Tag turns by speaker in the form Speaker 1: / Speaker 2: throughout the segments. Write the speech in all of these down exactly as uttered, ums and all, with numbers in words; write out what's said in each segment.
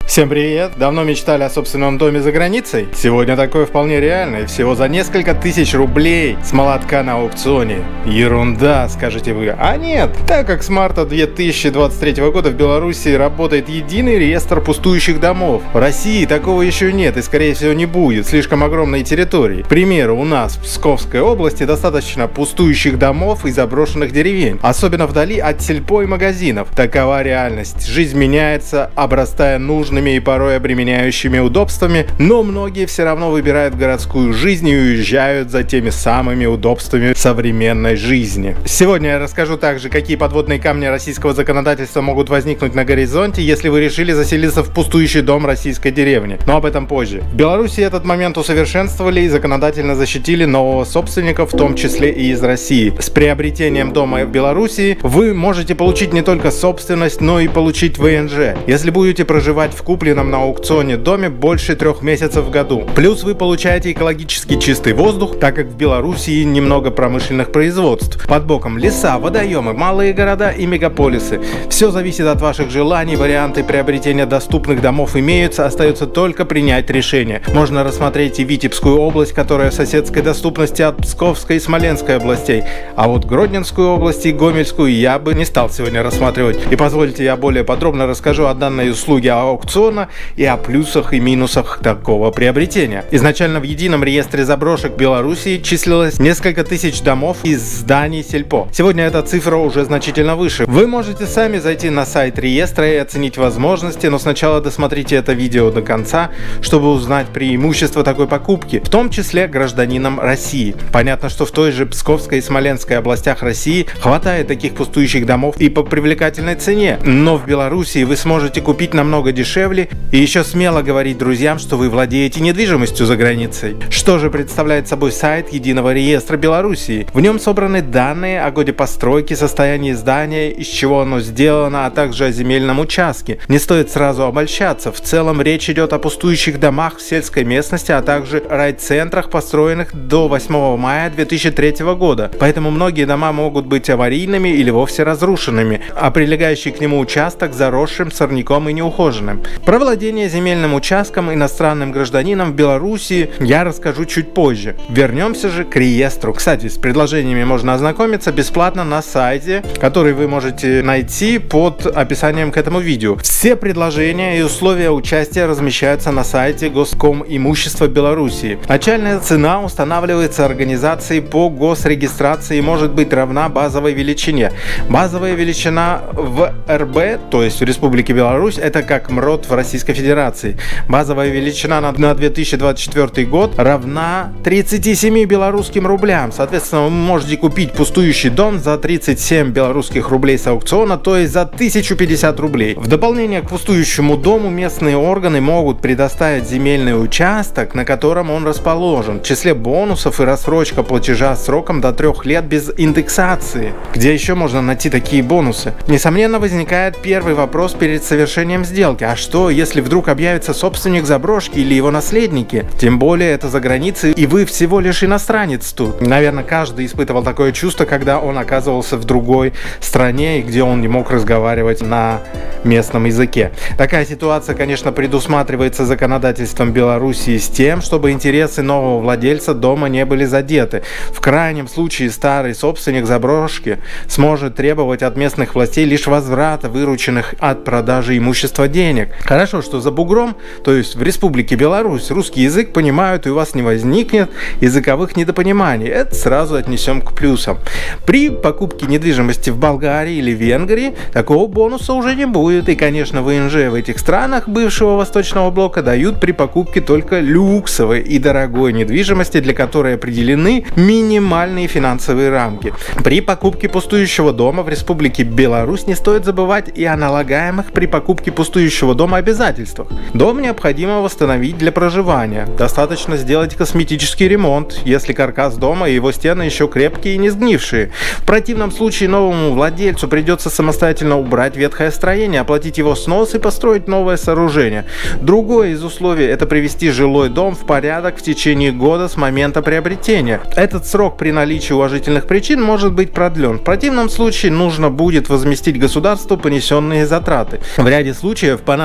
Speaker 1: Всем привет! Давно мечтали о собственном доме за границей? Сегодня такое вполне реально, и всего за несколько тысяч рублей с молотка на аукционе. Ерунда, скажете вы. А нет, так как с марта две тысячи двадцать третьего года в Беларуси работает единый реестр пустующих домов. В России такого еще нет и скорее всего не будет, слишком огромные территории. К примеру, у нас в Псковской области достаточно пустующих домов и заброшенных деревень, особенно вдали от сельпо и магазинов. Такова реальность. Жизнь меняется, обрастая нужными и порой обременяющими удобствами, но многие все равно выбирают городскую жизнь и уезжают за теми самыми удобствами современной жизни. Сегодня я расскажу также, какие подводные камни российского законодательства могут возникнуть на горизонте, если вы решили заселиться в пустующий дом российской деревни. Но об этом позже. В Беларуси этот момент усовершенствовали и законодательно защитили нового собственника, в том числе и из России. С приобретением дома в Беларуси вы можете получить не только собственность, но и получить вэ эн жэ, если будете проживать в купленном на аукционе доме больше трех месяцев в году. Плюс вы получаете экологически чистый воздух, так как в Белоруссии немного промышленных производств. Под боком леса, водоемы, малые города и мегаполисы. Все зависит от ваших желаний, варианты приобретения доступных домов имеются, остается только принять решение. Можно рассмотреть и Витебскую область, которая в соседской доступности от Псковской и Смоленской областей, а вот Гродненскую область и Гомельскую я бы не стал сегодня рассматривать. И позвольте, я более подробно расскажу о данной услуге аукциона и о плюсах и минусах такого приобретения. Изначально в едином реестре заброшек Белоруссии числилось несколько тысяч домов из зданий сельпо. Сегодня эта цифра уже значительно выше. Вы можете сами зайти на сайт реестра и оценить возможности, но сначала досмотрите это видео до конца, чтобы узнать преимущества такой покупки, в том числе гражданинам России. Понятно, что в той же Псковской и Смоленской областях России хватает таких пустующих домов и по привлекательной цене, но в Белоруссии вы сможете купить намного дешевле и еще смело говорить друзьям, что вы владеете недвижимостью за границей. Что же представляет собой сайт Единого реестра Белоруссии? В нем собраны данные о годе постройки, состоянии здания, из чего оно сделано, а также о земельном участке. Не стоит сразу обольщаться. В целом речь идет о пустующих домах в сельской местности, а также райцентрах, построенных до восьмого мая две тысячи третьего года. Поэтому многие дома могут быть аварийными или вовсе разрушенными, а прилегающий к нему участок заросшим сорняком и неухоженным. Про владение земельным участком иностранным гражданином в Беларуси я расскажу чуть позже. Вернемся же к реестру. Кстати, с предложениями можно ознакомиться бесплатно на сайте, который вы можете найти под описанием к этому видео. Все предложения и условия участия размещаются на сайте Госкомимущества Беларуси. Начальная цена устанавливается организацией по госрегистрации и может быть равна базовой величине. Базовая величина в эр бэ, то есть в Республике Беларусь, это как МРОТ в Российской Федерации. Базовая величина на, на две тысячи двадцать четвёртый год равна тридцати семи белорусским рублям. Соответственно, вы можете купить пустующий дом за тридцать семь белорусских рублей с аукциона, то есть за тысячу пятьдесят рублей. В дополнение к пустующему дому местные органы могут предоставить земельный участок, на котором он расположен. В числе бонусов и рассрочка платежа сроком до трех лет без индексации. Где еще можно найти такие бонусы? Несомненно, возникает первый вопрос перед совершением сделки. А что, если вдруг объявится собственник заброшки или его наследники? Тем более это за границей, и вы всего лишь иностранец тут. Наверное, каждый испытывал такое чувство, когда он оказывался в другой стране, и где он не мог разговаривать на местном языке. Такая ситуация, конечно, предусматривается законодательством Белоруссии с тем, чтобы интересы нового владельца дома не были задеты. В крайнем случае старый собственник заброшки сможет требовать от местных властей лишь возврата вырученных от продажи имущества денег. Хорошо, что за бугром, то есть в Республике Беларусь, русский язык понимают, и у вас не возникнет языковых недопониманий. Это сразу отнесем к плюсам. При покупке недвижимости в Болгарии или Венгрии такого бонуса уже не будет. И, конечно, вэ эн жэ в этих странах бывшего Восточного блока дают при покупке только люксовой и дорогой недвижимости, для которой определены минимальные финансовые рамки. При покупке пустующего дома в Республике Беларусь не стоит забывать и о налагаемых при покупке пустующего дома обязательствах. Дом необходимо восстановить для проживания. Достаточно сделать косметический ремонт, если каркас дома и его стены еще крепкие и не сгнившие. В противном случае новому владельцу придется самостоятельно убрать ветхое строение, оплатить его снос и построить новое сооружение. Другое из условий – это привести жилой дом в порядок в течение года с момента приобретения. Этот срок при наличии уважительных причин может быть продлен. В противном случае нужно будет возместить государству понесенные затраты. В ряде случаев понадобится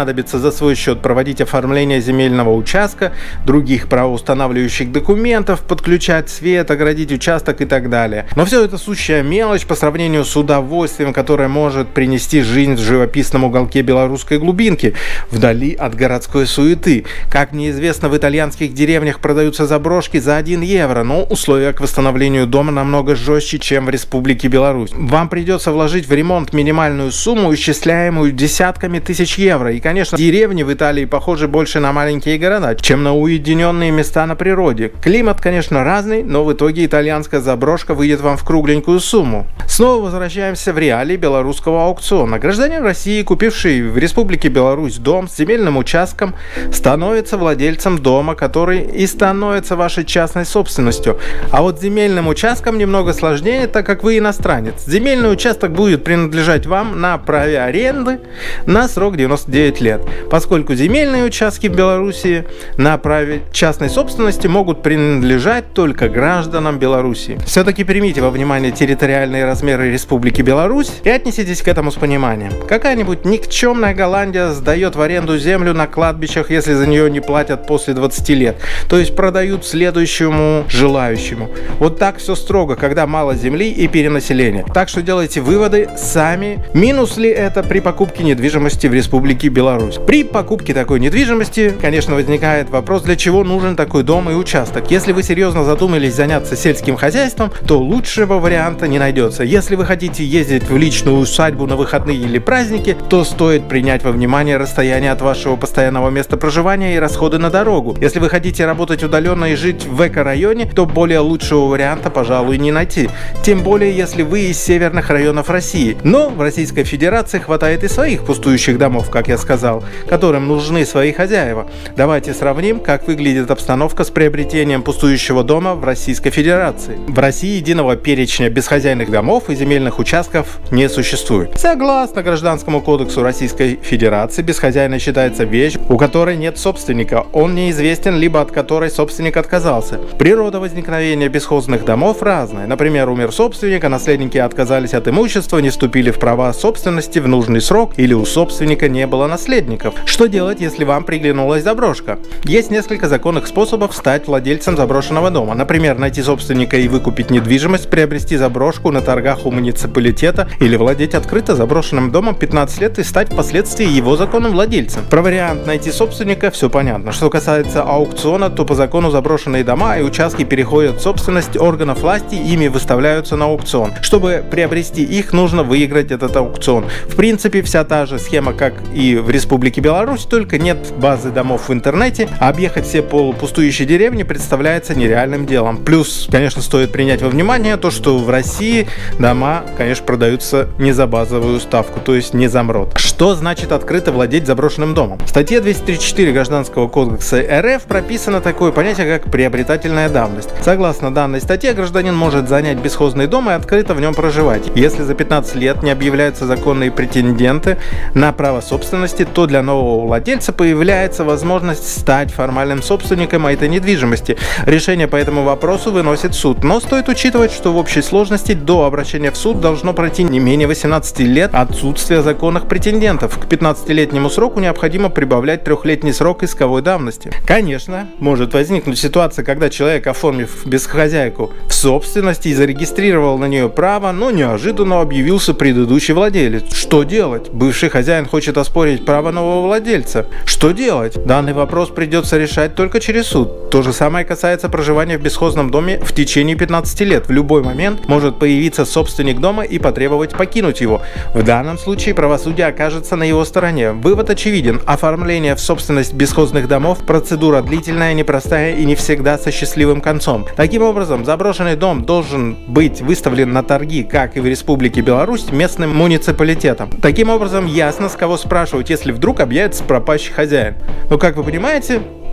Speaker 1: понадобится за свой счет проводить оформление земельного участка, других правоустанавливающих документов, подключать свет, оградить участок и так далее. Но все это сущая мелочь по сравнению с удовольствием, которое может принести жизнь в живописном уголке белорусской глубинки, вдали от городской суеты. Как мне известно, в итальянских деревнях продаются заброшки за один евро, но условия к восстановлению дома намного жестче, чем в Республике Беларусь. Вам придется вложить в ремонт минимальную сумму, исчисляемую десятками тысяч евро. И, конечно, деревни в Италии похожи больше на маленькие города, чем на уединенные места на природе. Климат, конечно, разный, но в итоге итальянская заброшка выйдет вам в кругленькую сумму. Снова возвращаемся в реалии белорусского аукциона. Гражданин России, купивший в Республике Беларусь дом с земельным участком, становится владельцем дома, который и становится вашей частной собственностью. А вот с земельным участком немного сложнее, так как вы иностранец. Земельный участок будет принадлежать вам на праве аренды на срок девяносто девять лет, поскольку земельные участки в Беларуси на праве частной собственности могут принадлежать только гражданам Беларуси. Все-таки примите во внимание территориальные размеры Республики Беларусь и отнеситесь к этому с пониманием. Какая-нибудь никчемная Голландия сдает в аренду землю на кладбищах, если за нее не платят после двадцати лет, то есть продают следующему желающему. Вот так все строго, когда мало земли и перенаселение. Так что делайте выводы сами. Минус ли это при покупке недвижимости в Республике Беларусь? При покупке такой недвижимости, конечно, возникает вопрос, для чего нужен такой дом и участок. Если вы серьезно задумались заняться сельским хозяйством, то лучшего варианта не найдется. Если вы хотите ездить в личную усадьбу на выходные или праздники, то стоит принять во внимание расстояние от вашего постоянного места проживания и расходы на дорогу. Если вы хотите работать удаленно и жить в эко-районе, то более лучшего варианта, пожалуй, не найти. Тем более, если вы из северных районов России. Но в Российской Федерации хватает и своих пустующих домов, как я сказал, которым нужны свои хозяева. Давайте сравним, как выглядит обстановка с приобретением пустующего дома в Российской Федерации. В России единого перечня безхозяйных домов и земельных участков не существует. Согласно Гражданскому кодексу Российской Федерации, безхозяйной считается вещь, у которой нет собственника, он неизвестен, либо от которой собственник отказался. Природа возникновения бесхозных домов разная. Например, умер собственник, а наследники отказались от имущества, не вступили в права собственности в нужный срок, или у собственника не было наследников. Что делать, если вам приглянулась заброшка? Есть несколько законных способов стать владельцем заброшенного дома. Например, найти собственника и выкупить недвижимость, приобрести заброшку на торгах у муниципалитета или владеть открыто заброшенным домом пятнадцать лет и стать впоследствии его законным владельцем. Про вариант найти собственника все понятно. Что касается аукциона, то по закону заброшенные дома и участки переходят в собственность органов власти, ими выставляются на аукцион. Чтобы приобрести их, нужно выиграть этот аукцион. В принципе, вся та же схема, как и в Республике Беларусь, только нет базы домов в интернете, а объехать все полупустующие деревни представляется нереальным делом. Плюс, конечно, стоит принять во внимание то, что в России дома, конечно, продаются не за базовую ставку, то есть не за МРОТ. Что значит открыто владеть заброшенным домом? В статье двести тридцать четыре Гражданского кодекса РФ прописано такое понятие, как приобретательная давность. Согласно данной статье, гражданин может занять бесхозный дом и открыто в нем проживать. Если за пятнадцать лет не объявляются законные претенденты на право собственности, то для нового владельца появляется возможность стать формальным собственником этой недвижимости. Решение по этому вопросу выносит суд. Но стоит учитывать, что в общей сложности до обращения в суд должно пройти не менее восемнадцати лет отсутствия законных претендентов. К пятнадцатилетнему сроку необходимо прибавлять трехлетний срок исковой давности. Конечно, может возникнуть ситуация, когда человек, оформив безхозяйку в собственности и зарегистрировал на нее право, но неожиданно объявился предыдущий владелец. Что делать? Бывший хозяин хочет оспорить право нового владельца. Что делать? Данный вопрос придется решать только через суд. То же самое касается проживания в бесхозном доме в течение пятнадцати лет. В любой момент может появиться собственник дома и потребовать покинуть его. В данном случае правосудие окажется на его стороне. Вывод очевиден. Оформление в собственность бесхозных домов – процедура длительная, непростая и не всегда со счастливым концом. Таким образом, заброшенный дом должен быть выставлен на торги, как и в Республике Беларусь, местным муниципалитетом. Таким образом, ясно, с кого спрашивать, если вдруг объявится пропащий хозяин. Но, как вы понимаете,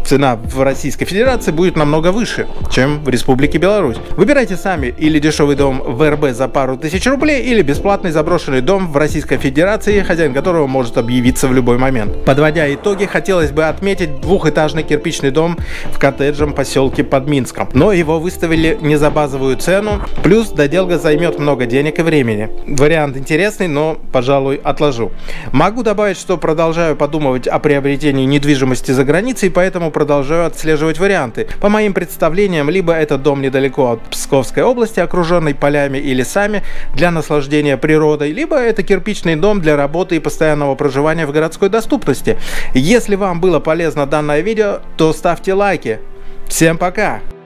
Speaker 1: цена в Российской Федерации будет намного выше, чем в Республике Беларусь. Выбирайте сами: или дешевый дом в эр бэ за пару тысяч рублей, или бесплатный заброшенный дом в Российской Федерации, хозяин которого может объявиться в любой момент. Подводя итоги, хотелось бы отметить двухэтажный кирпичный дом в коттеджном поселке под Минском. Но его выставили не за базовую цену, плюс доделка займет много денег и времени. Вариант интересный, но, пожалуй, отложу. Могу добавить, что продолжаю подумывать о приобретении недвижимости за границей, поэтому продолжаю отслеживать варианты. По моим представлениям, либо этот дом недалеко от Псковской области, окруженный полями и лесами для наслаждения природой, либо это кирпичный дом для работы и постоянного проживания в городской доступности. Если вам было полезно данное видео, то ставьте лайки. Всем пока!